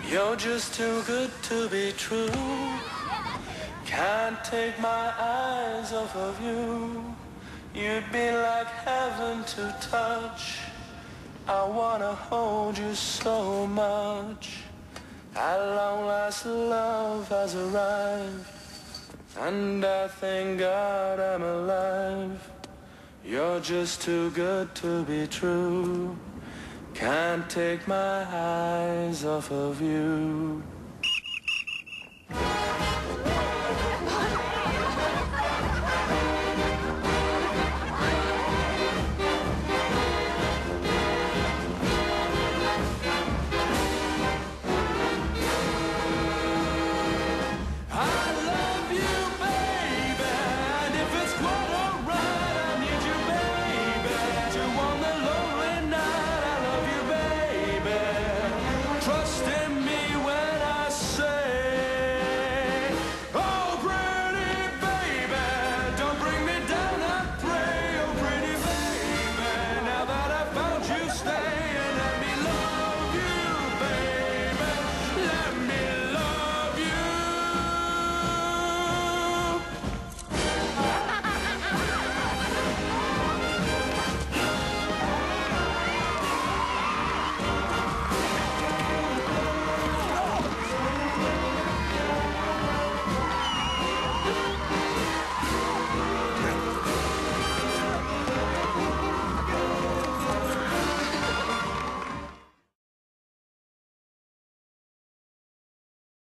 You're just too good to be true. Can't take my eyes off of you. You'd be like heaven to touch. I wanna hold you so much. At long last love has arrived, and I thank God I'm alive. You're just too good to be true. Can't take my eyes off of you.